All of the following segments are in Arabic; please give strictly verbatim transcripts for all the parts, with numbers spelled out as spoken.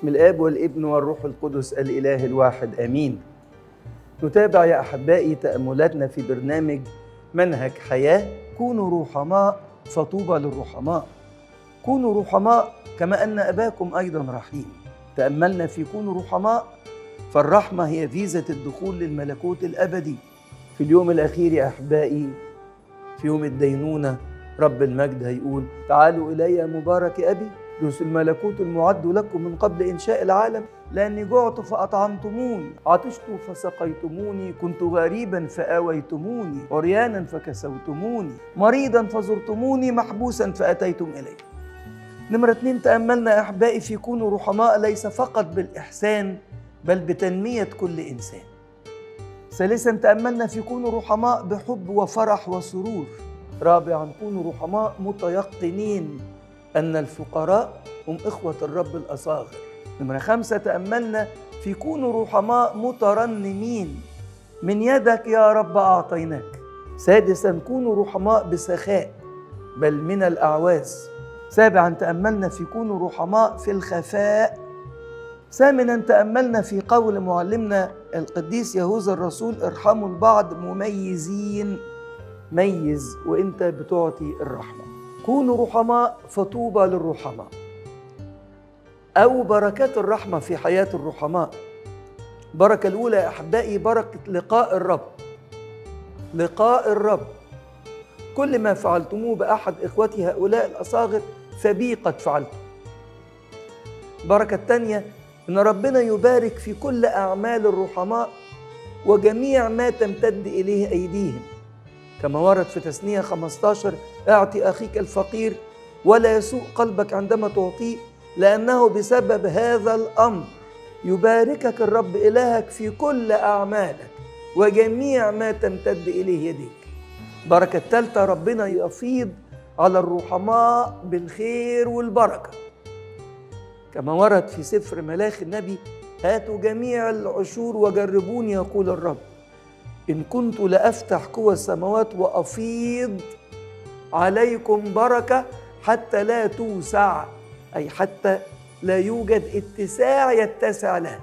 باسم الآب والابن والروح القدس الإله الواحد آمين. نتابع يا أحبائي تأملاتنا في برنامج منهج حياة. كونوا رحماء فطوبى للرحماء. كونوا رحماء كما أن أباكم أيضا رحيم. تأملنا في كونوا رحماء، فالرحمة هي فيزة الدخول للملكوت الأبدي. في اليوم الأخير يا أحبائي، في يوم الدينونة، رب المجد هيقول: تعالوا إلي مبارك أبي، يرث الملكوت المعد لكم من قبل إنشاء العالم، لأني جعت فأطعمتموني، عطشت فسقيتموني، كنت غريبا فآويتموني، عريانا فكسوتموني، مريضا فزرتموني، محبوسا فأتيتم إلي. نمرة اتنين، تأملنا يا أحبائي في كونوا رحماء ليس فقط بالإحسان بل بتنمية كل إنسان. ثالثا، تأملنا في كونوا رحماء بحب وفرح وسرور. رابعا، كونوا رحماء متيقنين أن الفقراء هم إخوة الرب الأصاغر. نمرة خمسة، تأملنا في كونوا رحماء مترنمين، من يدك يا رب أعطيناك. سادسا، كونوا رحماء بسخاء بل من الأعواز. سابعا، تأملنا في كونوا رحماء في الخفاء. ثامنا، تأملنا في قول معلمنا القديس يهوذا الرسول: ارحموا البعض مميزين. ميز وانت بتعطي الرحمة. كونوا رحماء فطوبى للرحماء. أو بركات الرحمة في حياة الرحماء. بركة الأولى يا أحبائي بركة لقاء الرب. لقاء الرب، كل ما فعلتموه بأحد إخوتي هؤلاء الأصاغر فبي قد فعلتم. بركة الثانية إن ربنا يبارك في كل أعمال الرحماء وجميع ما تمتد إليه أيديهم، كما ورد في تثنية خمسة عشر: اعطي أخيك الفقير ولا يسوء قلبك عندما تعطيه، لأنه بسبب هذا الأمر يباركك الرب إلهك في كل أعمالك وجميع ما تمتد إليه يديك. بركة الثالثة، ربنا يفيض على الرحماء بالخير والبركة، كما ورد في سفر ملاخي النبي: هاتوا جميع العشور وجربوني يقول الرب، إن كنت لأفتح قوى السماوات وأفيض عليكم بركة حتى لا توسع، أي حتى لا يوجد اتساع يتسع له.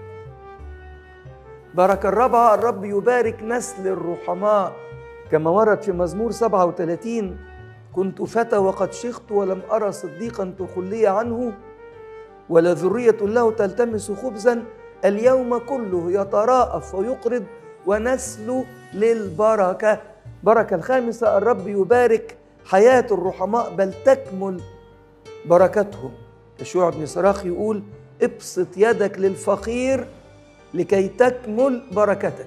بركة الرابعة، الرب يبارك نسل الرحماء، كما ورد في مزمور سبعة وثلاثين: كنت فتى وقد شخت ولم أرى صديقا تخلي عنه ولا ذرية له تلتمس خبزا، اليوم كله يتراءف ويقرض ونسل للبركة. بركة الخامسة، الرب يبارك حياة الرحماء بل تكمل بركتهم. يشوع بن صراخ يقول: ابسط يدك للفقير لكي تكمل بركتك.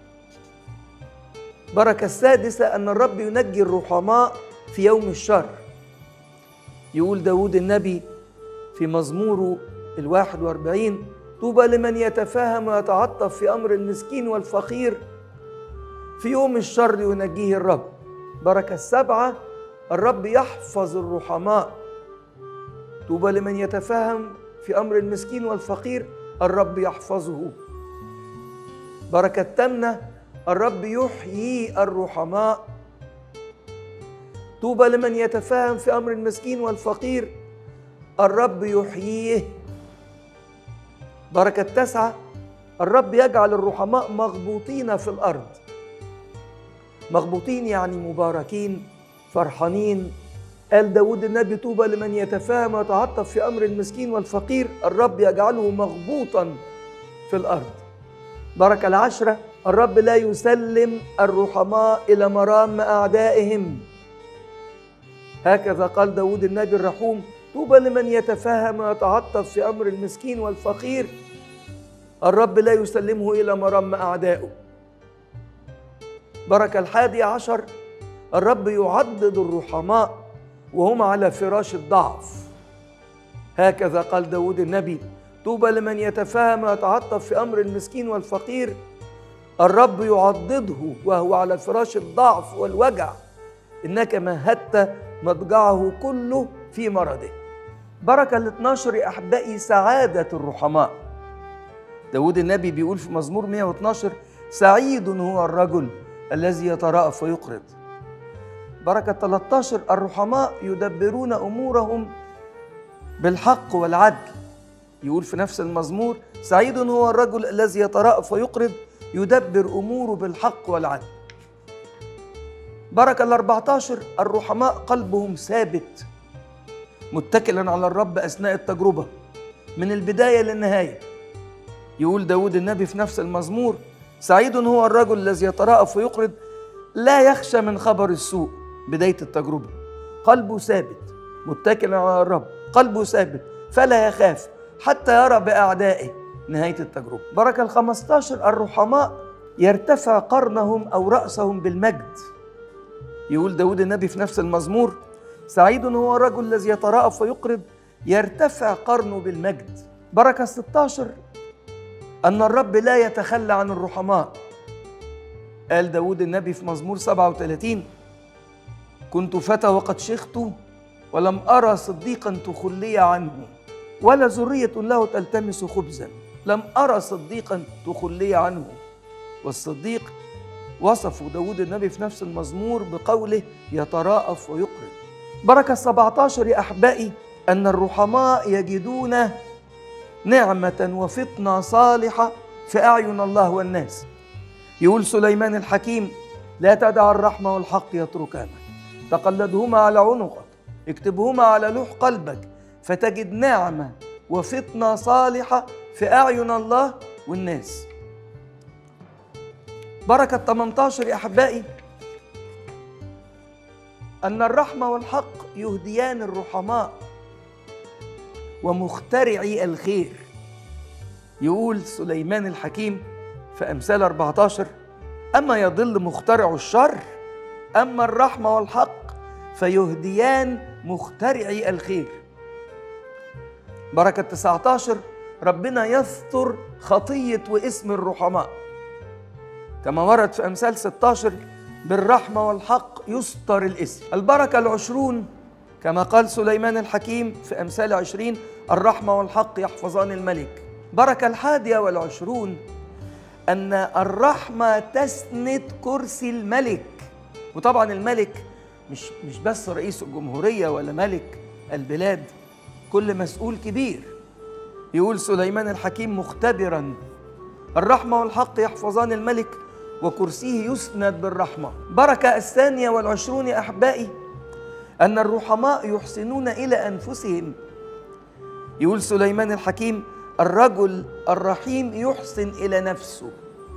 بركة السادسة أن الرب ينجي الرحماء في يوم الشر. يقول داود النبي في مزموره الواحد واربعين: طوبى لمن يتفاهم ويتعطف في أمر المسكين والفقير، في يوم الشر ينجيه الرب. بركة السبعة، الرب يحفظ الرحماء. طوبى لمن يتفاهم في أمر المسكين والفقير، الرب يحفظه. بركة الثامنة، الرب يحيي الرحماء. طوبى لمن يتفاهم في أمر المسكين والفقير، الرب يحييه. بركة التاسعة، الرب يجعل الرحماء مغبوطين في الأرض. مغبوطين يعني مباركين، فرحانين. قال داود النبي: طوبى لمن يتفاهم ويتعطف في أمر المسكين والفقير، الرب يجعله مغبوطا في الأرض. بركة العشرة، الرب لا يسلم الرحماء إلى مرام أعدائهم. هكذا قال داود النبي الرحوم: طوبى لمن يتفاهم ويتعطف في أمر المسكين والفقير، الرب لا يسلمه إلى مرام أعدائه. بركة الحادي عشر، الرب يعضد الرحماء وهم على فراش الضعف. هكذا قال داود النبي: طوبى لمن يتفاهم ويتعطف في أمر المسكين والفقير، الرب يعضده وهو على فراش الضعف والوجع، إنك مهدت مضجعه كله في مرضه. بركة الاثناشر يا أحبائي سعادة الرحماء. داود النبي بيقول في مزمور مئة واثناشر: سعيد هو الرجل الذي يترأف ويقرض. بركة ثلاثة عشر، الرحماء يدبرون أمورهم بالحق والعدل. يقول في نفس المزمور: سعيد هو الرجل الذي يترأف ويقرض، يدبر أموره بالحق والعدل. بركة الأربعتاشر: الرحماء قلبهم ثابت، متكلا على الرب أثناء التجربة من البداية للنهاية. يقول داود النبي في نفس المزمور: سعيد هو الرجل الذي يترأف ويقرض، لا يخشى من خبر السوء. بداية التجربة قلبه ثابت، متكلا على الرب، قلبه ثابت فلا يخاف حتى يرى بأعدائه نهاية التجربة. بركة الخمستاشر: الرحماء يرتفع قرنهم أو رأسهم بالمجد. يقول داود النبي في نفس المزمور: سعيد هو الرجل الذي يترأف ويقرض، يرتفع قرنه بالمجد. بركة ستاشر: أن الرب لا يتخلى عن الرحماء. قال داود النبي في مزمور سبعة وثلاثين: كنت فتى وقد شخت، ولم أرى صديقا تخلي عنه، ولا ذرية له تلتمس خبزا. لم أرى صديقا تخلي عنه. والصديق وصفه داود النبي في نفس المزمور بقوله: يتراءف ويقرض. بركة سبعتاشر يا أحبائي: أن الرحماء يجدون نعمة وفطنة صالحة في أعين الله والناس. يقول سليمان الحكيم: لا تدع الرحمة والحق يتركانا، تقلدهما على عنقك، اكتبهما على لوح قلبك، فتجد نعمة وفطنة صالحة في أعين الله والناس. بركة ثمانية عشر يا أحبائي: أن الرحمة والحق يهديان الرحماء ومخترعي الخير. يقول سليمان الحكيم في أمثال أربعة عشر: أما يضل مخترع الشر، أما الرحمة والحق فيهديان مخترعي الخير. بركة تسعة عشر: ربنا يستر خطية واسم الرحماء، كما ورد في أمثال ستة عشر: بالرحمة والحق يستر الاسم. البركة العشرون كما قال سليمان الحكيم في أمثال عشرين: الرحمة والحق يحفظان الملك. بركة الحادية والعشرون: أن الرحمة تسند كرسي الملك. وطبعا الملك مش مش بس رئيس الجمهورية ولا ملك البلاد، كل مسؤول كبير. يقول سليمان الحكيم مختبرا: الرحمة والحق يحفظان الملك وكرسيه يسند بالرحمة. بركة الثانية والعشرون يا أحبائي: أن الرحماء يحسنون إلى أنفسهم. يقول سليمان الحكيم: الرجل الرحيم يحسن إلى نفسه.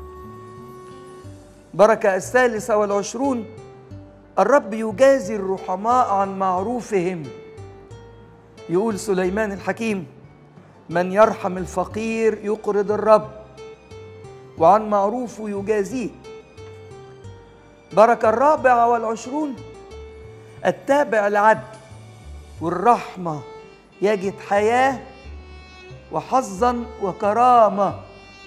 بركة الثالثة والعشرون: الرب يجازي الرحماء عن معروفهم. يقول سليمان الحكيم: من يرحم الفقير يقرض الرب، وعن معروفه يجازيه. بركة الرابعة والعشرون: التابع العدل والرحمة يجد حياة وحظا وكرامة،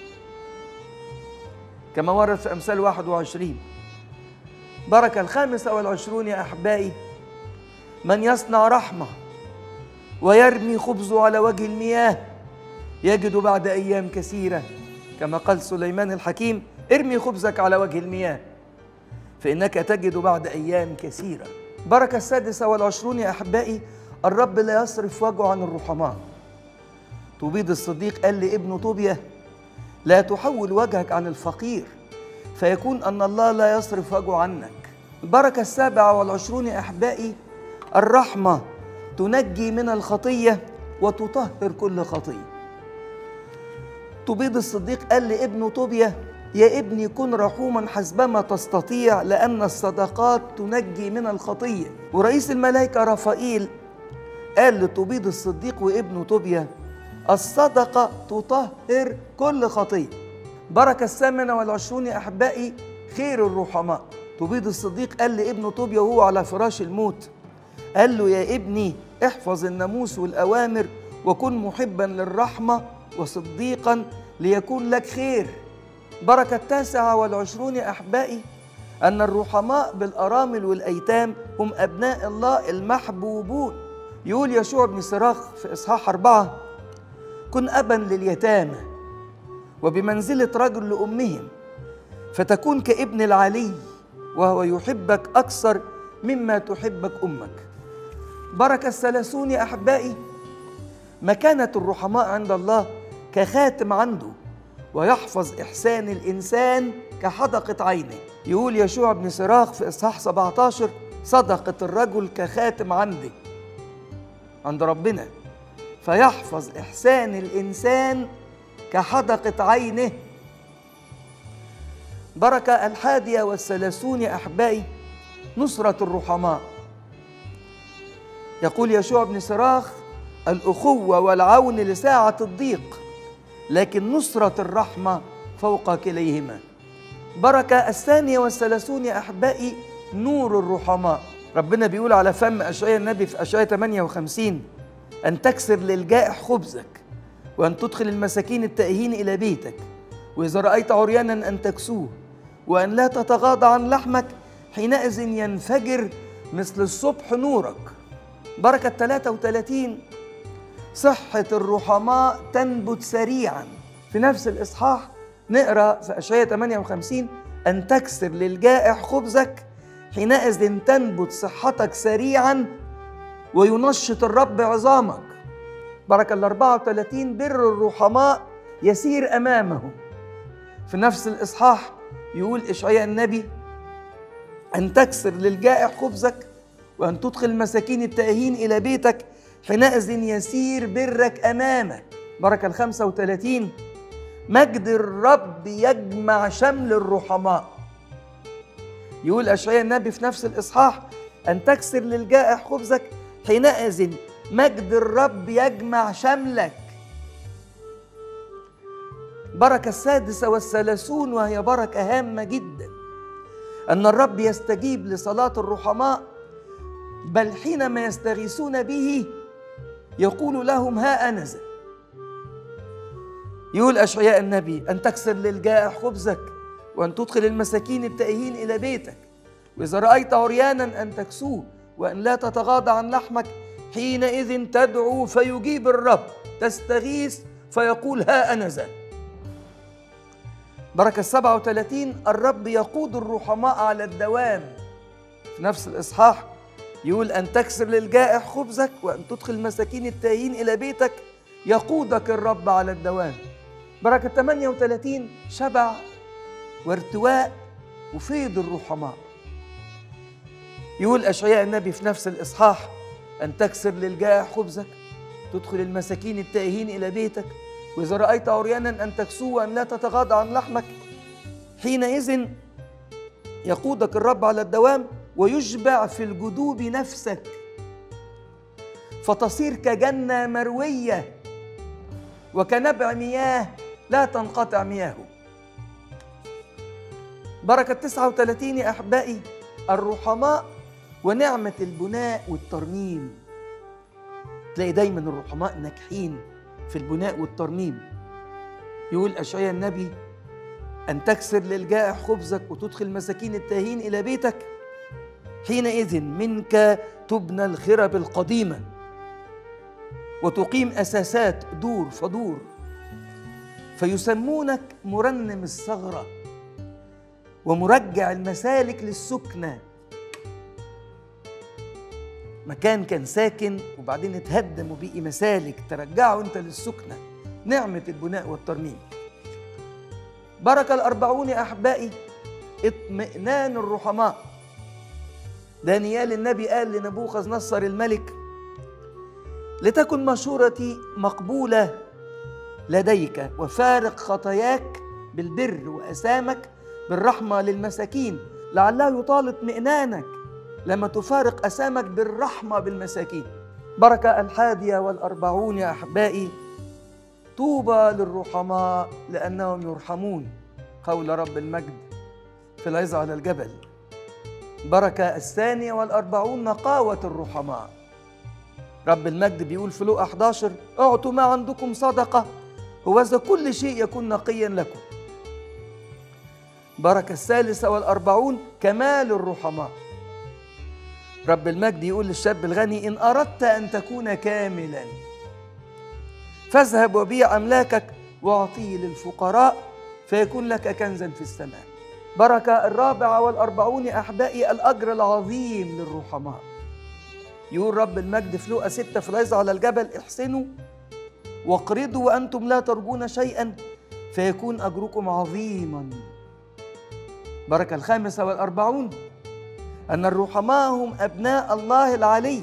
كما ورد في أمثال واحد وعشرين. بركة الخامسة والعشرون يا أحبائي: من يصنع رحمة ويرمي خبزه على وجه المياه يجد بعد أيام كثيرة، كما قال سليمان الحكيم: ارمي خبزك على وجه المياه فإنك تجد بعد أيام كثيرة. بركة السادسة والعشرون يا أحبائي: الرب لا يصرف وجهه عن الرحماء. طوبيد الصديق قال لابنه طوبيا: لا تحول وجهك عن الفقير فيكون أن الله لا يصرف وجهه عنك. البركة السابعة والعشرون يا أحبائي: الرحمة تنجي من الخطية وتطهر كل خطية. طوبيد الصديق قال لابنه طوبيا: يا ابني كن رحوما حسبما تستطيع، لأن الصدقات تنجي من الخطية. ورئيس الملائكة رافائيل قال لطوبيد الصديق وابنه طوبيا: الصدقة تطهر كل خطية. بركة الثامنة والعشرون يا أحبائي: خير الرحماء. طوبيد الصديق قال لابنه طوبيا وهو على فراش الموت، قال له: يا ابني احفظ الناموس والأوامر وكن محبا للرحمة وصديقا ليكون لك خير. بركة التاسعة والعشرون يا أحبائي: أن الرحماء بالأرامل والأيتام هم أبناء الله المحبوبون. يقول يشوع بن صراخ في إصحاح أربعة: كن أبا لليتامى وبمنزلة رجل لأمهم، فتكون كابن العلي وهو يحبك أكثر مما تحبك أمك. بركة الثلاثون يا أحبائي: مكانة الرحماء عند الله كخاتم عنده، ويحفظ إحسان الإنسان كحدقة عينه. يقول يشوع بن سراخ في إصحاح سبعة عشر: صدقة الرجل كخاتم عندي عند ربنا، فيحفظ إحسان الإنسان كحدقة عينه. بركة الحادية والثلاثون يا أحبائي نصرة الرحماء. يقول يشوع بن سراخ: الأخوة والعون لساعة الضيق، لكن نصرة الرحمة فوق كليهما. بركة الثانية والثلاثون يا أحبائي نور الرحماء. ربنا بيقول على فم أشعياء النبي في أشعياء ثمانية وخمسين: أن تكسر للجائع خبزك، وأن تدخل المساكين التائهين إلى بيتك، وإذا رأيت عريانا أن تكسوه، وأن لا تتغاضى عن لحمك، حينئذ ينفجر مثل الصبح نورك. بركة ثلاثة وثلاثين: صحة الرحماء تنبت سريعا. في نفس الإصحاح نقرأ في أشعياء ثمانية وخمسين: أن تكسر للجائع خبزك، حينئذ تنبت صحتك سريعا، وينشط الرب عظامك. بركة الأربعة وثلاثين: بر الرحماء يسير أمامهم. في نفس الإصحاح يقول إشعياء النبي: أن تكسر للجائع خبزك، وأن تدخل المساكين التائهين إلى بيتك، حينئذ يسير برك أمامك. بركة الخمسة وثلاثين: مجد الرب يجمع شمل الرحماء. يقول أشعياء النبي في نفس الإصحاح: أن تكسر للجائع خبزك، حينئذ مجد الرب يجمع شملك. بركة السادسة والثلاثون وهي بركة هامة جدا: أن الرب يستجيب لصلاة الرحماء، بل حينما يستغيثون به يقول لهم: ها أنا ذا. يقول أشعياء النبي: أن تكسر للجائع خبزك، وأن تدخل المساكين التائهين إلى بيتك، وإذا رأيت عريانا أن تكسوه، وأن لا تتغاضى عن لحمك، حينئذ تدعو فيجيب الرب، تستغيث فيقول: ها أنا ذا. بركة السبعة وثلاثين: الرب يقود الرحماء على الدوام. في نفس الإصحاح يقول: أن تكسر للجائع خبزك، وأن تدخل المساكين التائهين إلى بيتك، يقودك الرب على الدوام. بركة ثمانية وثلاثين: شبع وارتواء وفيض الرحماء. يقول أشعياء النبي في نفس الإصحاح: أن تكسر للجائع خبزك، تدخل المساكين التائهين إلى بيتك، وإذا رأيت عريانا أن تكسوه، وأن لا تتغاضى عن لحمك، حينئذ يقودك الرب على الدوام، ويشبع في الجدوب نفسك، فتصير كجنة مروية، وكنبع مياه لا تنقطع مياهه. بركة تسعة وثلاثين يا أحبائي الرحماء ونعمة البناء والترميم. تلاقي دايما الرحماء ناجحين في البناء والترميم. يقول أشعياء النبي: أن تكسر للجائع خبزك، وتدخل المساكين التائهين إلى بيتك، حينئذ منك تبنى الخرب القديمة، وتقيم أساسات دور فدور، فيسمونك مرنم الثغرة ومرجع المسالك للسكنة. مكان كان ساكن وبعدين اتهدم وبقي مسالك، ترجعه انت للسكنة. نعمة البناء والترميم. بركة الأربعون يا أحبائي اطمئنان الرحماء. دانيال النبي قال لنبوخذ نصر الملك: لتكن مشورتي مقبولة لديك، وفارق خطاياك بالبر وأسامك بالرحمة للمساكين، لعله يطال اطمئنانك لما تفارق أسامك بالرحمة بالمساكين. بركة الحادية والأربعون يا أحبائي طوبى للرحماء لأنهم يرحمون، قول رب المجد في العظة على الجبل. بركة الثانية والأربعون نقاوة الرحماء. رب المجد بيقول في لوقا أحد عشر: اعطوا ما عندكم صدقة، وإذا كل شيء يكون نقيا لكم. بركة الثالثة والأربعون كمال الرحماء. رب المجد يقول للشاب الغني: إن أردت أن تكون كاملا فاذهب وبيع أملاكك واعطيه للفقراء، فيكون لك كنزا في السماء. بركة الرابعة والأربعون يا أحبائي الأجر العظيم للرحماء. يقول رب المجد في لوقا ستة في العظة على الجبل: احسنوا واقرضوا وأنتم لا ترجون شيئا فيكون أجركم عظيما. بركة الخامسة والأربعون أن الرحماء هم أبناء الله العلي.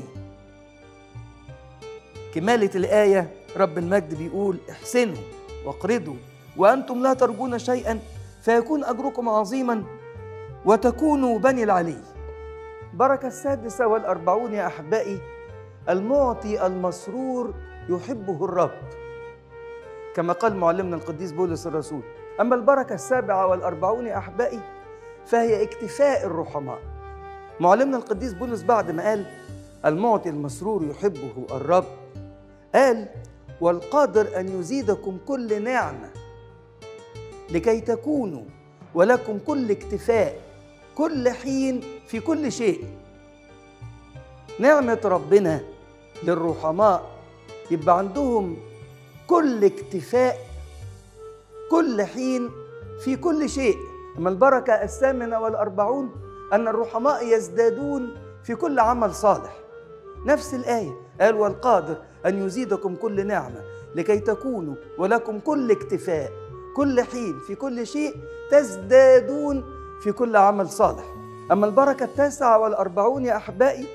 كمالة الآية رب المجد بيقول احسنوا واقرضوا وأنتم لا ترجون شيئا فيكون أجركم عظيما وتكونوا بني العلي. بركة السادسة والأربعون يا أحبائي المعطي المسرور يحبه الرب، كما قال معلمنا القديس بولس الرسول. أما البركة السابعة والأربعون يا أحبائي فهي اكتفاء الرحماء. معلمنا القديس بولس بعد ما قال المعطي المسرور يحبه الرب قال والقادر أن يزيدكم كل نعمة لكي تكونوا ولكم كل اكتفاء كل حين في كل شيء. نعمة ربنا للرحماء يبقى عندهم كل اكتفاء كل حين في كل شيء. أما البركة الثامنة والأربعون أن الرحماء يزدادون في كل عمل صالح. نفس الآية قال والقادر أن يزيدكم كل نعمة لكي تكونوا ولكم كل اكتفاء كل حين في كل شيء تزدادون في كل عمل صالح. أما البركة التاسعة والأربعون يا أحبائي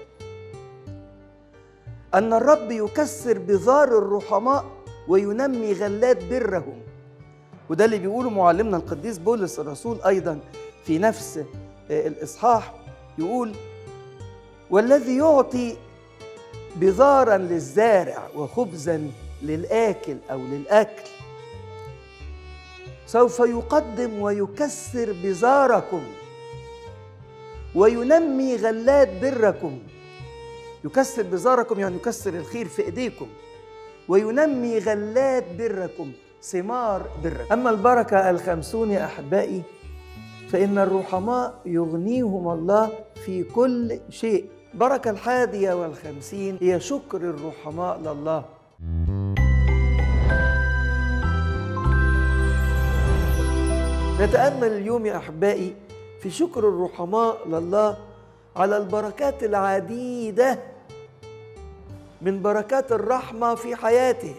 أن الرب يكسر بذار الرحماء وينمي غلات برهم. وده اللي بيقوله معلمنا القديس بولس الرسول أيضا في نفس الإصحاح، يقول والذي يعطي بذارا للزارع وخبزا للآكل أو للأكل سوف يقدم ويكسر بذاركم وينمي غلات بركم. يكسر بذاركم يعني يكسر الخير في إيديكم وينمي غلات بركم ثمار بركم. أما البركة الخمسون يا أحبائي فإن الرحماء يغنيهم الله في كل شيء. بركة الحادية والخمسين هي شكر الرحماء لله. نتأمل اليوم يا أحبائي في شكر الرحماء لله على البركات العديدة من بركات الرحمة في حياتهم.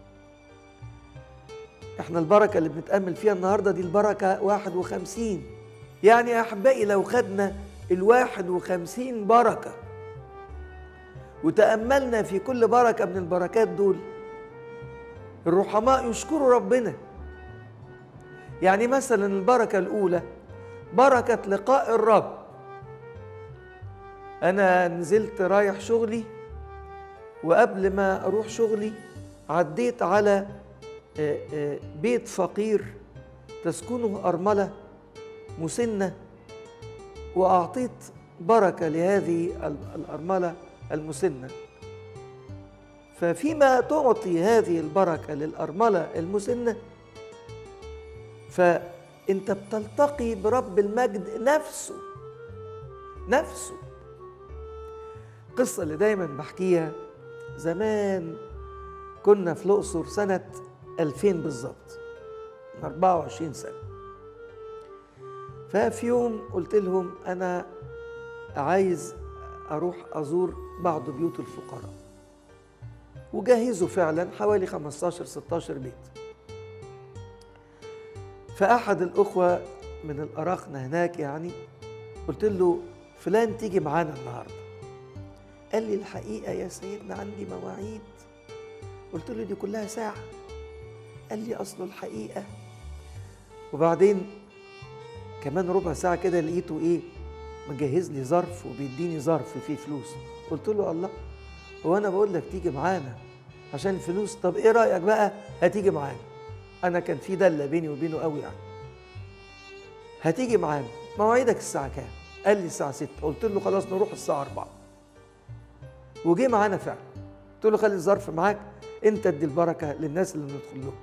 احنا البركة اللي بنتأمل فيها النهاردة دي البركة واحد وخمسين. يعني يا أحبائي لو خدنا الواحد وخمسين بركة وتأملنا في كل بركة من البركات دول الرحماء يشكروا ربنا. يعني مثلا البركة الأولى بركة لقاء الرب. أنا نزلت رايح شغلي وقبل ما أروح شغلي عديت على بيت فقير تسكنه أرملة مسنة وأعطيت بركة لهذه الأرملة المسنة. ففيما تعطي هذه البركة للأرملة المسنة فأنت بتلتقي برب المجد نفسه نفسه. القصة اللي دايما بحكيها زمان كنا في الأقصر سنة ألفين بالظبط من أربعة وعشرين سنة. ففي يوم قلت لهم أنا عايز أروح أزور بعض بيوت الفقراء وجهزوا فعلا حوالي خمستاشر ستاشر بيت. فأحد الأخوة من الأراخنة هناك يعني قلت له فلان تيجي معانا النهاردة. قال لي الحقيقة يا سيدنا عندي مواعيد. قلت له دي كلها ساعة. قال لي أصله الحقيقة. وبعدين كمان ربع ساعة كده لقيته إيه مجهز لي ظرف وبيديني ظرف فيه فلوس. قلت له الله هو أنا بقول لك تيجي معانا عشان الفلوس؟ طب إيه رأيك بقى هتيجي معانا؟ أنا كان في دلة بيني وبينه قوي يعني. هتيجي معانا مواعيدك الساعة كام؟ قال لي الساعة ستة. قلت له خلاص نروح الساعة أربعة. وجي معانا فعلا. قلت له خلي الظرف معاك أنت ادي البركة للناس اللي ندخل لهم.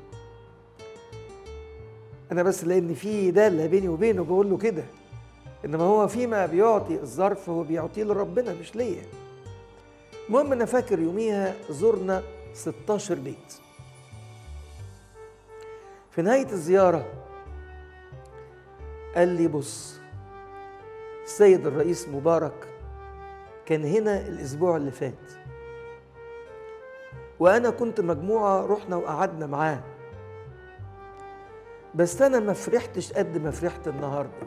أنا بس لأن في دالة بيني وبينه بقول له كده، إنما هو فيما بيعطي الظرف هو بيعطيه لربنا مش ليا. المهم أنا فاكر يوميها زرنا ستاشر بيت. في نهاية الزيارة قال لي بص السيد الرئيس مبارك كان هنا الأسبوع اللي فات وأنا كنت مجموعة رحنا وقعدنا معاه، بس أنا ما فرحتش قد ما فرحت النهاردة.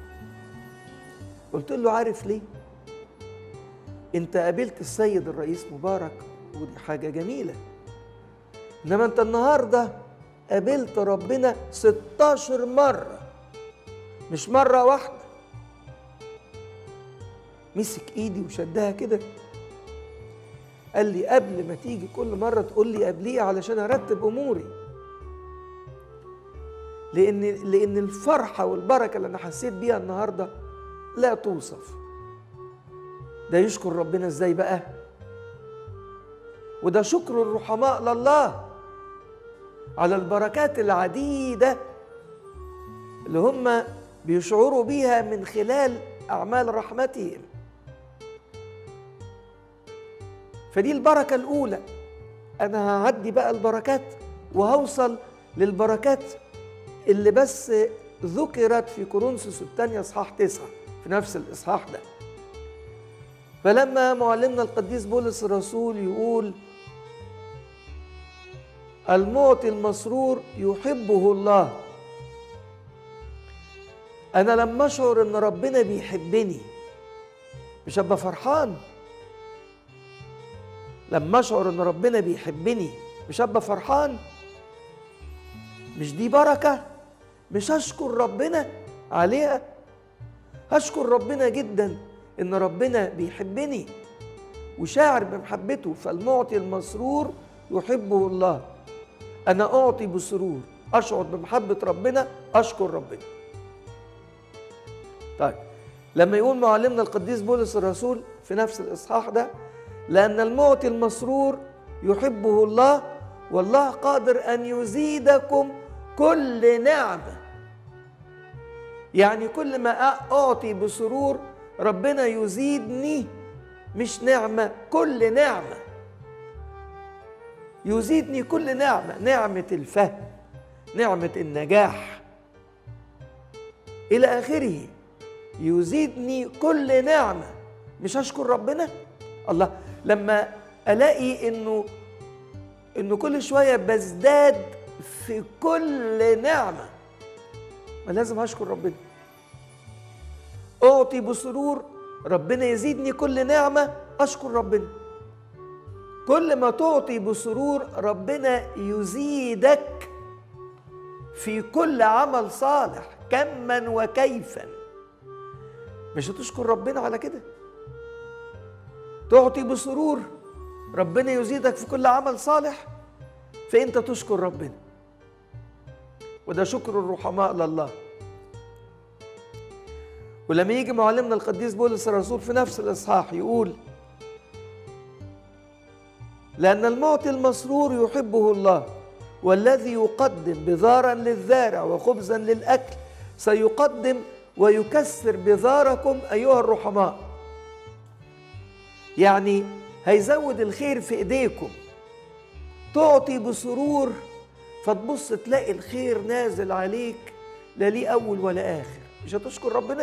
قلت له عارف ليه؟ أنت قابلت السيد الرئيس مبارك ودي حاجة جميلة، إنما أنت النهاردة قابلت ربنا ستاشر مرة، مش مرة واحدة. مسك إيدي وشدها كده، قال لي قبل ما تيجي كل مرة تقول لي قبليه علشان أرتب أموري، لأن لأن الفرحة والبركة اللي أنا حسيت بيها النهاردة لا توصف. ده يشكر ربنا إزاي بقى؟ وده شكر الرحماء لله على البركات العديدة اللي هم بيشعروا بيها من خلال أعمال رحمتهم. فدي البركة الأولى. أنا هعدي بقى البركات وهوصل للبركات اللي بس ذكرت في كورنثوس الثانية إصحاح تسعة في نفس الإصحاح ده. فلما معلمنا القديس بولس الرسول يقول المعطي المسرور يحبه الله، أنا لما أشعر إن ربنا بيحبني مش هبقى فرحان؟ لما أشعر إن ربنا بيحبني مش هبقى فرحان؟ مش دي بركة؟ مش هشكر ربنا عليها؟ هشكر ربنا جدا إن ربنا بيحبني وشاعر بمحبته. فالمعطي المسرور يحبه الله، أنا أعطي بسرور، أشعر بمحبة ربنا، أشكر ربنا. طيب لما يقول معلمنا القديس بولس الرسول في نفس الإصحاح ده لأن المعطي المسرور يحبه الله والله قادر أن يزيدكم كل نعمة. يعني كل ما أعطي بسرور ربنا يزيدني، مش نعمة، كل نعمة يزيدني، كل نعمة، نعمة الفهم، نعمة النجاح إلى آخره، يزيدني كل نعمة. مش هشكر ربنا؟ الله، لما ألاقي إنه إنه كل شوية بزداد في كل نعمة، ما لازم هشكر ربنا. أعطي بسرور، ربنا يزيدني كل نعمة، أشكر ربنا. كل ما تعطي بسرور ربنا يزيدك في كل عمل صالح كما وكيفا. مش هتشكر ربنا على كده؟ تعطي بسرور ربنا يزيدك في كل عمل صالح، فأنت تشكر ربنا، وده شكر الرحماء لله. ولما يجي معلمنا القديس بولس الرسول في نفس الإصحاح يقول لأن المعطي المسرور يحبه الله والذي يقدم بذارا للزارع وخبزا للأكل سيقدم ويكسر بذاركم أيها الرحماء. يعني هيزود الخير في إيديكم. تعطي بسرور فتبص تلاقي الخير نازل عليك لا ليه أول ولا آخر. مش هتشكر ربنا؟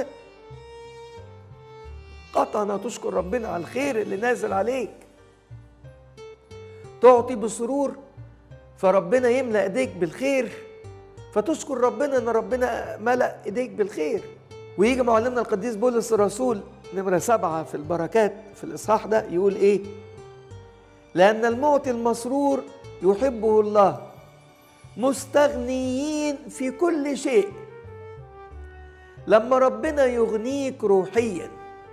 قطعا هتشكر ربنا على الخير اللي نازل عليك. تعطي بسرور فربنا يملأ ايديك بالخير، فتشكر ربنا ان ربنا ملأ ايديك بالخير. ويجي معلمنا القديس بولس الرسول نمرة سبعة في البركات في الإصحاح ده يقول ايه؟ لأن المعطي المسرور يحبه الله مستغنيين في كل شيء. لما ربنا يغنيك روحيا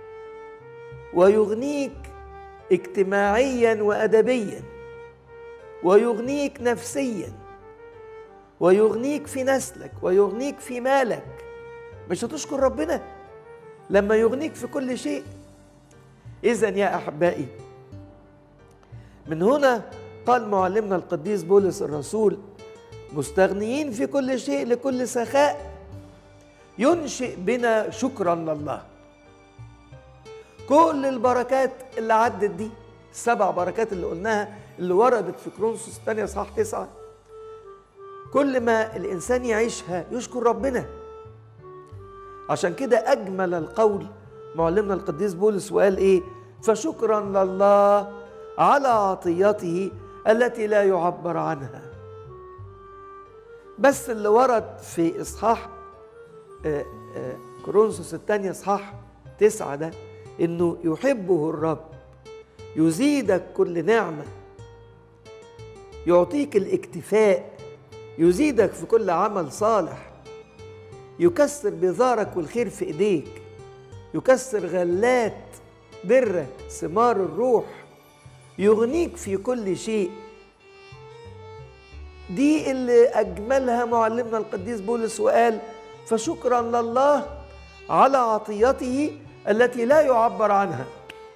ويغنيك اجتماعيا وأدبيا ويغنيك نفسيا ويغنيك في نسلك ويغنيك في مالك، مش هتشكر ربنا لما يغنيك في كل شيء؟ إذن يا أحبائي، من هنا قال معلمنا القديس بولس الرسول مستغنيين في كل شيء لكل سخاء ينشئ بنا شكرا لله. كل البركات اللي عدت دي، السبع بركات اللي قلناها اللي وردت في كورنثوس الثانية اصحاح تسعة، كل ما الإنسان يعيشها يشكر ربنا. عشان كده أجمل القول معلمنا القديس بولس وقال إيه؟ فشكرا لله على عطيته التي لا يعبر عنها. بس اللي ورد في إصحاح كورنثوس الثانية إصحاح تسعة ده إنه يحبه الرب، يزيدك كل نعمة، يعطيك الاكتفاء، يزيدك في كل عمل صالح، يكسر بذارك والخير في إيديك، يكسر غلات برك ثمار الروح، يغنيك في كل شيء. دي اللي أجملها معلمنا القديس بولس وقال: فشكرا لله على عطيته التي لا يعبر عنها.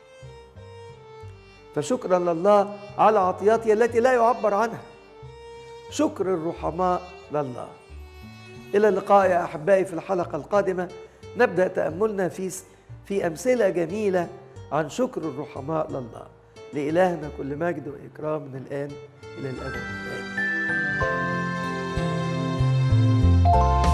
فشكرا لله على عطيته التي لا يعبر عنها. شكر الرحماء لله. إلى اللقاء يا أحبائي في الحلقة القادمة، نبدأ تأملنا في في أمثلة جميلة عن شكر الرحماء لله. لإلهنا كل مجد وإكرام من الآن إلى الأبد. آمين.